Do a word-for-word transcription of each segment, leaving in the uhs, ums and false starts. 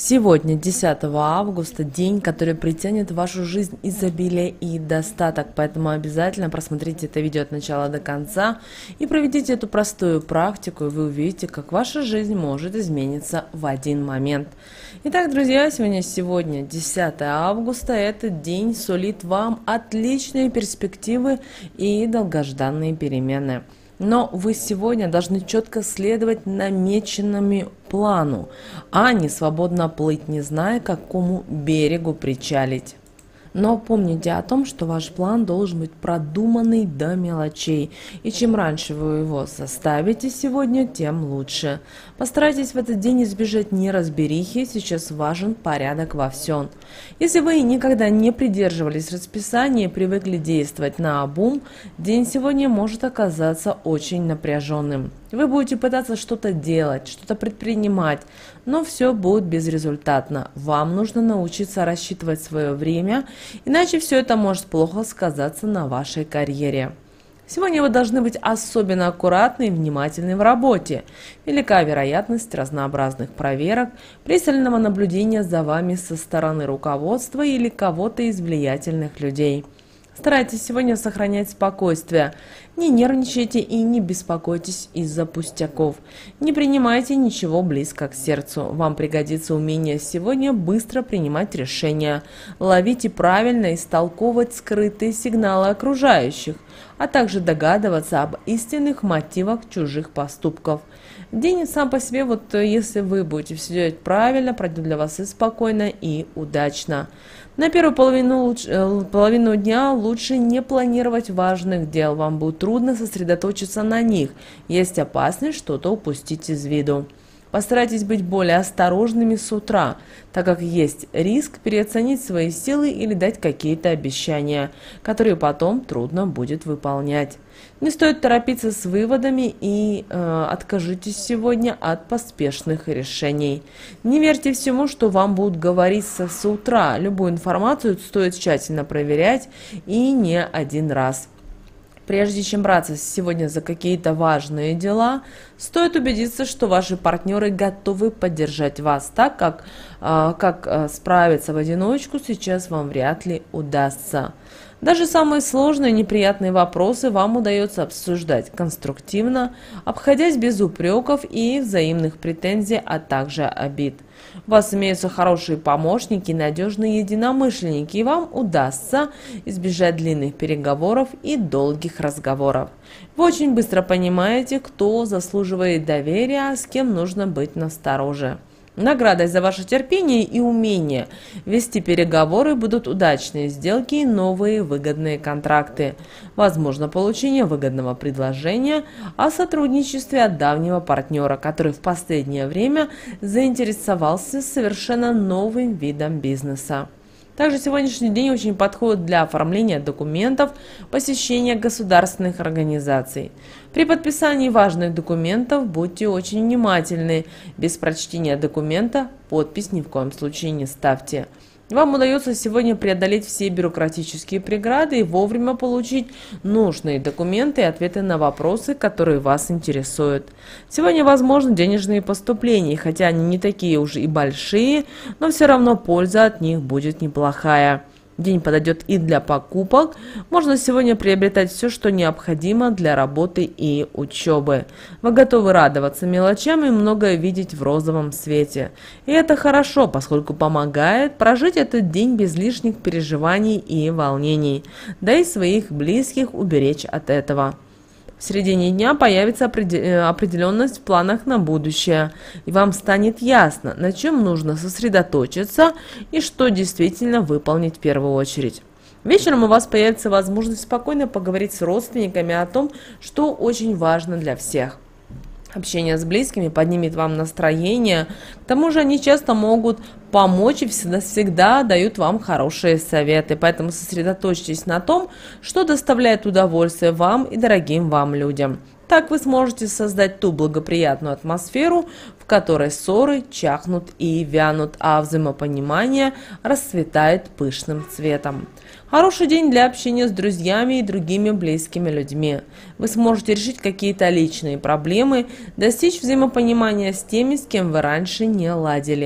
Сегодня, десятого августа, день, который притянет в вашу жизнь изобилие и достаток, поэтому обязательно просмотрите это видео от начала до конца и проведите эту простую практику, и вы увидите, как ваша жизнь может измениться в один момент. Итак, друзья, сегодня, сегодня десятое августа, этот день сулит вам отличные перспективы и долгожданные перемены. Но вы сегодня должны четко следовать намеченному плану, а не свободно плыть, не зная, к какому берегу причалить. Но помните о том, что ваш план должен быть продуманный до мелочей, и чем раньше вы его составите сегодня, тем лучше. Постарайтесь в этот день избежать неразберихи, сейчас важен порядок во всем. Если вы никогда не придерживались расписания и привыкли действовать наобум, день сегодня может оказаться очень напряженным. Вы будете пытаться что-то делать, что-то предпринимать, но все будет безрезультатно. Вам нужно научиться рассчитывать свое время, иначе все это может плохо сказаться на вашей карьере. Сегодня вы должны быть особенно аккуратны и внимательны в работе. Велика вероятность разнообразных проверок, пристального наблюдения за вами со стороны руководства или кого-то из влиятельных людей. Старайтесь сегодня сохранять спокойствие. Не нервничайте и не беспокойтесь из-за пустяков. Не принимайте ничего близко к сердцу. Вам пригодится умение сегодня быстро принимать решения, ловить и правильно истолковывать скрытые сигналы окружающих, а также догадываться об истинных мотивах чужих поступков. День сам по себе, вот если вы будете все делать правильно, пройдет для вас и спокойно, и удачно. На первую половину, луч, половину дня лучше не планировать важных дел, вам будет трудно сосредоточиться на них, есть опасность что-то упустить из виду. Постарайтесь быть более осторожными с утра, так как есть риск переоценить свои силы или дать какие-то обещания, которые потом трудно будет выполнять. Не стоит торопиться с выводами и э, откажитесь сегодня от поспешных решений. Не верьте всему, что вам будут говорить с, с утра. Любую информацию стоит тщательно проверять и не один раз. Прежде чем браться сегодня за какие-то важные дела, стоит убедиться, что ваши партнеры готовы поддержать вас, так как, э, как э, справиться в одиночку сейчас вам вряд ли удастся. Даже самые сложные неприятные вопросы вам удается обсуждать конструктивно, обходясь без упреков и взаимных претензий, а также обид. У вас имеются хорошие помощники, надежные единомышленники, и вам удастся избежать длинных переговоров и долгих разговоров. Вы очень быстро понимаете, кто заслуживает доверия, а с кем нужно быть настороже. Наградой за ваше терпение и умение вести переговоры будут удачные сделки и новые выгодные контракты. Возможно получение выгодного предложения о сотрудничестве от давнего партнера, который в последнее время заинтересовался совершенно новым видом бизнеса. Также сегодняшний день очень подходит для оформления документов, посещения государственных организаций. При подписании важных документов будьте очень внимательны. Без прочтения документа подпись ни в коем случае не ставьте. Вам удается сегодня преодолеть все бюрократические преграды и вовремя получить нужные документы и ответы на вопросы, которые вас интересуют. Сегодня возможны денежные поступления, хотя они не такие уж и большие, но все равно польза от них будет неплохая. День подойдет и для покупок. Можно сегодня приобретать все, что необходимо для работы и учебы. Вы готовы радоваться мелочам и многое видеть в розовом свете. И это хорошо, поскольку помогает прожить этот день без лишних переживаний и волнений, да и своих близких уберечь от этого. В середине дня появится определенность в планах на будущее, и вам станет ясно, на чем нужно сосредоточиться и что действительно выполнить в первую очередь. Вечером у вас появится возможность спокойно поговорить с родственниками о том, что очень важно для всех. Общение с близкими поднимет вам настроение, к тому же они часто могут помочь и всегда, всегда дают вам хорошие советы, поэтому сосредоточьтесь на том, что доставляет удовольствие вам и дорогим вам людям. Так вы сможете создать ту благоприятную атмосферу, в которой ссоры чахнут и вянут, а взаимопонимание расцветает пышным цветом. Хороший день для общения с друзьями и другими близкими людьми. Вы сможете решить какие-то личные проблемы, достичь взаимопонимания с теми, с кем вы раньше не ладили.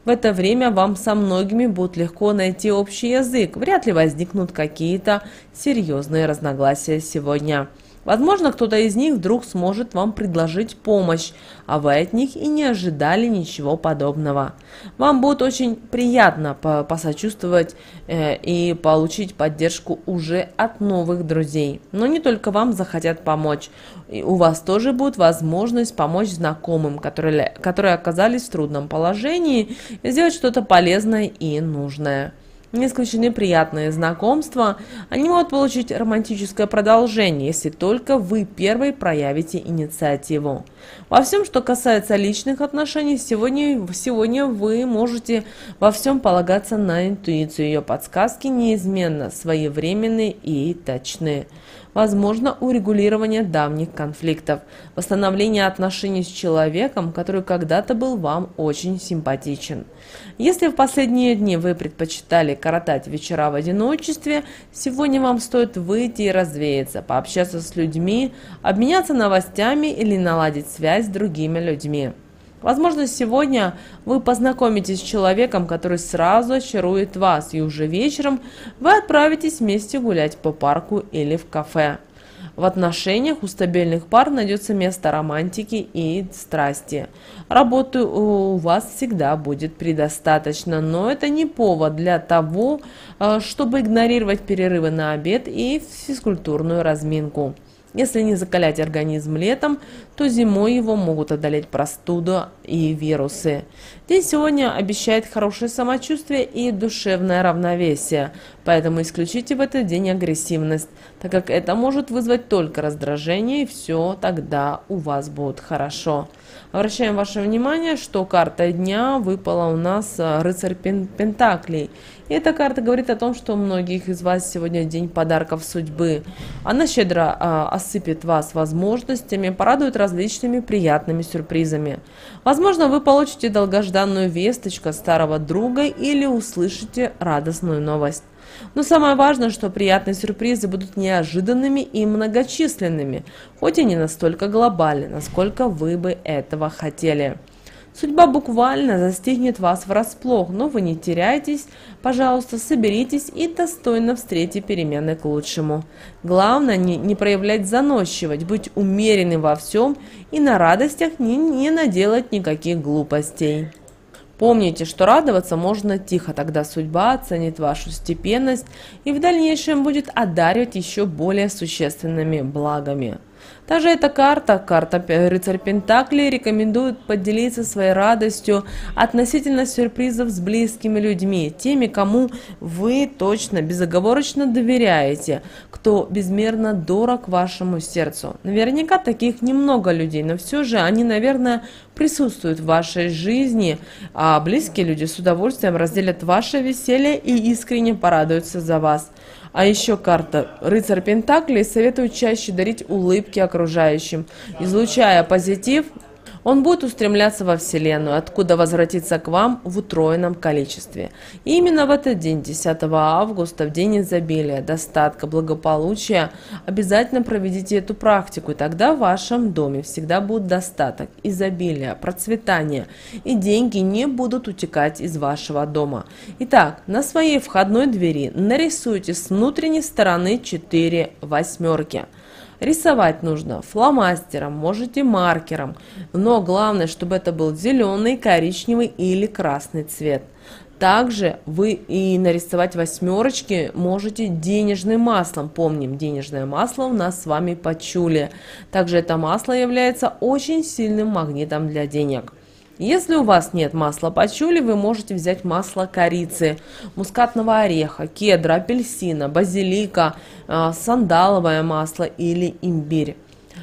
В это время вам со многими будет легко найти общий язык, вряд ли возникнут какие-то серьезные разногласия сегодня. Возможно, кто-то из них вдруг сможет вам предложить помощь, а вы от них и не ожидали ничего подобного. Вам будет очень приятно посочувствовать э, и получить поддержку уже от новых друзей. Но не только вам захотят помочь. И у вас тоже будет возможность помочь знакомым, которые, которые оказались в трудном положении, и сделать что-то полезное и нужное. Не исключены приятные знакомства, они могут получить романтическое продолжение, если только вы первый проявите инициативу. Во всем, что касается личных отношений, сегодня, сегодня вы можете во всем полагаться на интуицию, ее подсказки неизменно своевременные и точные. Возможно урегулирование давних конфликтов, восстановление отношений с человеком, который когда-то был вам очень симпатичен. Если в последние дни вы предпочитали коротать вечера в одиночестве, сегодня вам стоит выйти и развеяться, пообщаться с людьми, обменяться новостями или наладить связь с другими людьми. Возможно, сегодня вы познакомитесь с человеком, который сразу очарует вас, и уже вечером вы отправитесь вместе гулять по парку или в кафе. В отношениях у стабильных пар найдется место романтики и страсти. Работы у вас всегда будет предостаточно, но это не повод для того, чтобы игнорировать перерывы на обед и физкультурную разминку. Если не закалять организм летом, то зимой его могут одолеть простуда и вирусы. День сегодня обещает хорошее самочувствие и душевное равновесие, поэтому исключите в этот день агрессивность, так как это может вызвать только раздражение, и все тогда у вас будет хорошо. Обращаем ваше внимание, что карта дня выпала у нас рыцарь Пентаклей. И эта карта говорит о том, что у многих из вас сегодня день подарков судьбы. Она щедро а, осыпет вас возможностями, порадует различными приятными сюрпризами. Возможно, вы получите долгожданную весточку от старого друга или услышите радостную новость. Но самое важное, что приятные сюрпризы будут неожиданными и многочисленными, хоть и не настолько глобальны, насколько вы бы этого хотели. Судьба буквально застигнет вас врасплох, но вы не теряйтесь, пожалуйста, соберитесь и достойно встретите перемены к лучшему. Главное не, не проявлять заносчивость, быть умеренным во всем и на радостях не, не наделать никаких глупостей. Помните, что радоваться можно тихо, тогда судьба оценит вашу степенность и в дальнейшем будет одаривать еще более существенными благами. Также эта карта, карта рыцарь Пентаклей, рекомендует поделиться своей радостью относительно сюрпризов с близкими людьми, теми, кому вы точно, безоговорочно доверяете, кто безмерно дорог вашему сердцу. Наверняка таких немного людей, но все же они, наверное, присутствуют в вашей жизни, а близкие люди с удовольствием разделят ваше веселье и искренне порадуются за вас. А еще карта рыцарь Пентаклей советует чаще дарить улыбки окружающим, излучая позитив. Он будет устремляться во Вселенную, откуда возвратится к вам в утроенном количестве. И именно в этот день, десятого августа, в день изобилия, достатка, благополучия, обязательно проведите эту практику, и тогда в вашем доме всегда будет достаток, изобилие, процветание, и деньги не будут утекать из вашего дома. Итак, на своей входной двери нарисуйте с внутренней стороны четыре восьмерки. Рисовать нужно фломастером, можете маркером, но главное, чтобы это был зеленый, коричневый или красный цвет. Также вы и нарисовать восьмерочки можете денежным маслом. Помним, денежное масло у нас с вами пачули. Также это масло является очень сильным магнитом для денег. Если у вас нет масла пачули, вы можете взять масло корицы, мускатного ореха, кедра, апельсина, базилика, сандаловое масло или имбирь.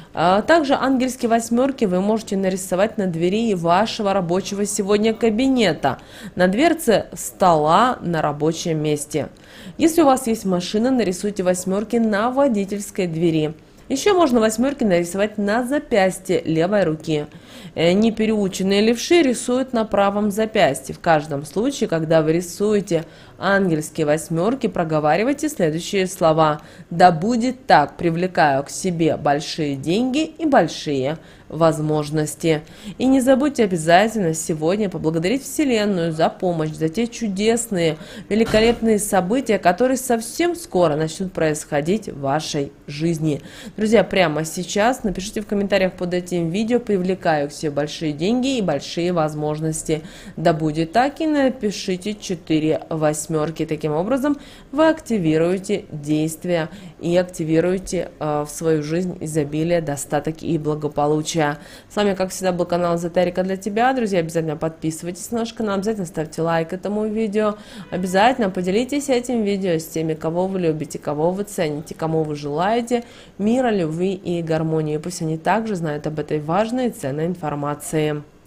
Также ангельские восьмерки вы можете нарисовать на двери вашего рабочего сегодня кабинета, на дверце стола на рабочем месте. Если у вас есть машина, нарисуйте восьмерки на водительской двери. Еще можно восьмерки нарисовать на запястье левой руки. Непереученные левши рисуют на правом запястье. В каждом случае, когда вы рисуете ангельские восьмерки, проговаривайте следующие слова. «Да будет так, привлекаю к себе большие деньги и большие возможности. И не забудьте обязательно сегодня поблагодарить Вселенную за помощь, за те чудесные, великолепные события, которые совсем скоро начнут происходить в вашей жизни. Друзья, прямо сейчас напишите в комментариях под этим видео: привлекаю к себе большие деньги и большие возможности. Да будет так, и напишите четыре восьмерки. Таким образом вы активируете действия и активируете э, в свою жизнь изобилие, достаток и благополучие. С вами, как всегда, был канал Эзотерика для тебя. Друзья, обязательно подписывайтесь на наш канал, обязательно ставьте лайк этому видео, обязательно поделитесь этим видео с теми, кого вы любите, кого вы цените, кому вы желаете мира, любви и гармонии. Пусть они также знают об этой важной и ценной информации.